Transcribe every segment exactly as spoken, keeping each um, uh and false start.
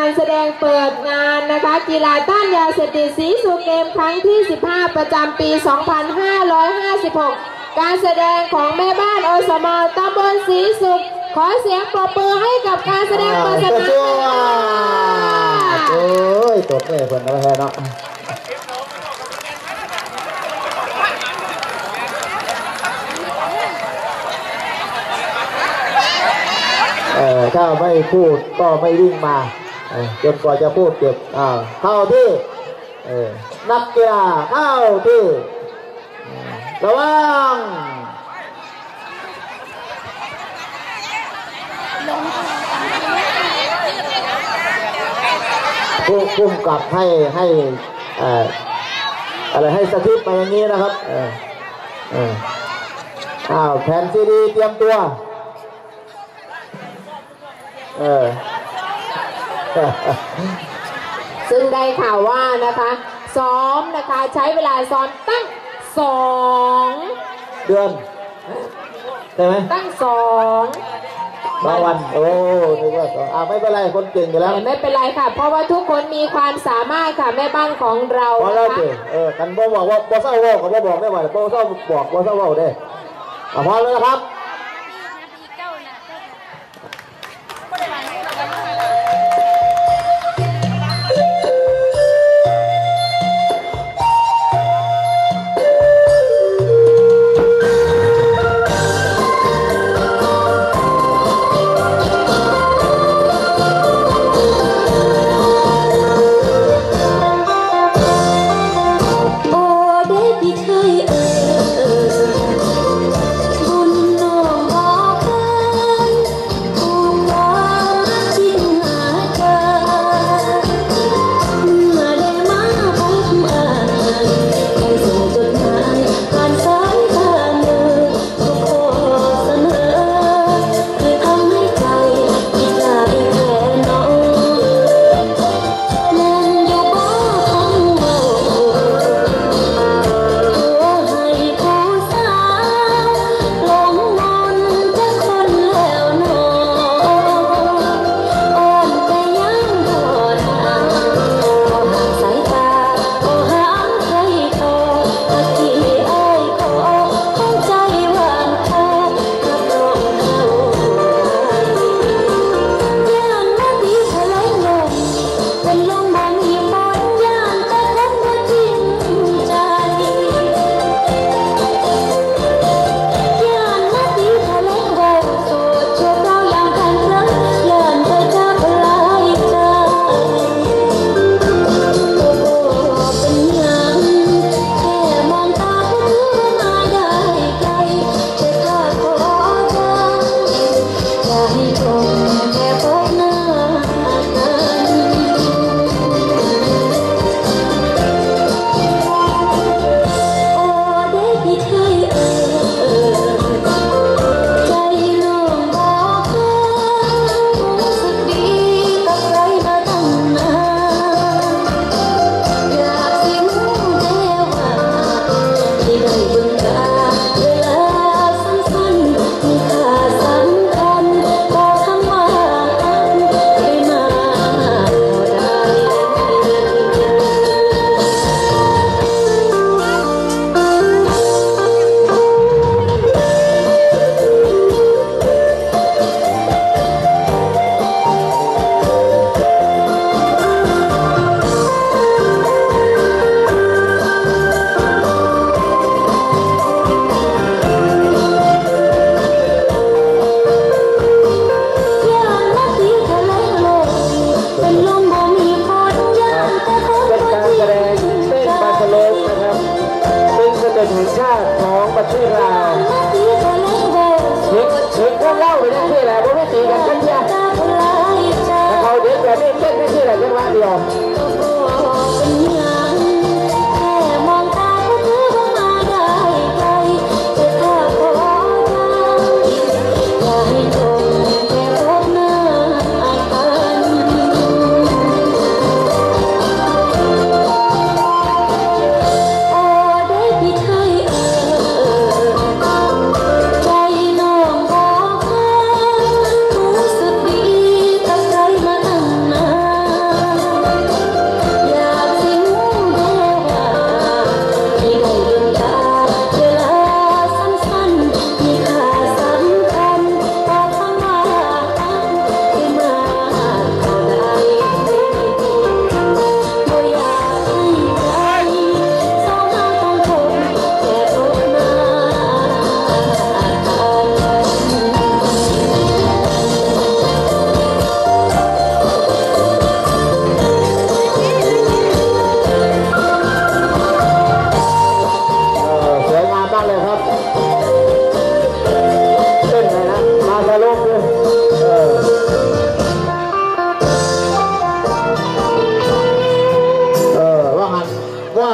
การแสดงเปิดงานนะคะกีฬาต้านยาเสพติดสีสุเกมครั้งที่สิบห้าประจำปีสองพันห้าร้อยห้าสิบหกการแสดงของแม่บ้านอสมตำบลศรีสุขขอเสียงปรบมือให้กับการแสดงเปิดสนามโอ้ยตกเลยคนละแค่เนาะเออถ้าไม่พูดก็ไม่วิ่งมาจนกว่าจะพูดเก็บอ่าเข้าที่เออนักกีฬาเข้าที่ระวังผู้คุ้มกับให้ให้อ่าอะไรให้สถิตมาอย่างนี้นะครับเออเอออ้าวแผ่นซีดีเตรียมตัวเออซึ่งได้ข่าวว่านะคะซ้อมนะคะใช้เวลาซ้อมตั้งสองเดือนใช่ไหมตั้งสองบางวันโอ้นึกว่าอ่าไม่เป็นไรคนเก่งอยู่แล้วไม่เป็นไรค่ะเพราะว่าทุกคนมีความสามารถค่ะแม่บ้านของเราพอแล้วสิเออกันบ่บอกว่าบ่เศร้าว่าก็บ่บอกได้ว่าบ่เศร้าบอกบ่เศร้าว่าได้พร้อมแล้วนะครับบุญน้อ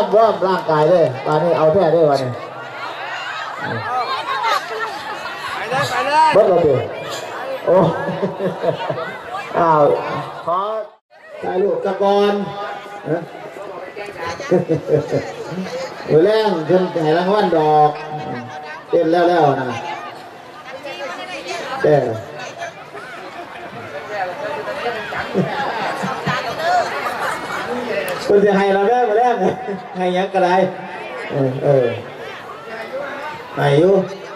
พร้อมร่างกายด้วยตอนนี้เอาแท้ด้วยวันนี้เบิดเราดิโอ้อ้าวขอถ่ายรูปตะกอนหรือแรงจนไหนรางวัลดอกเต้นแล้วแล้วนะเต้นคุณจะให้เราได้มาแล้วให้ยังกระไรเออเออไหนอยู่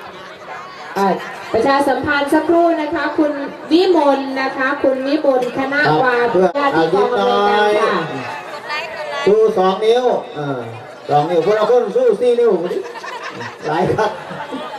ประชาสัมพันธ์สักครู่นะคะคุณวิมลนะคะคุณวิมลคณะวาญาติกองอำนวยการค่ะสู้สองนิ้วสองนิ้วคนละคนสู้สี่นิ้วหลายครับ